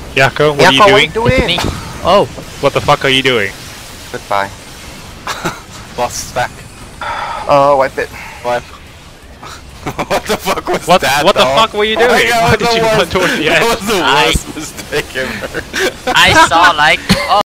Miyako, what Miyako, are what you doing? are you doing? Oh, what the fuck are you doing? Goodbye. Boss is back. Wipe it. What? What the fuck was What? that? What the fuck were you doing? Why did you run towards the edge? That was the worst mistake ever. I saw like, oh.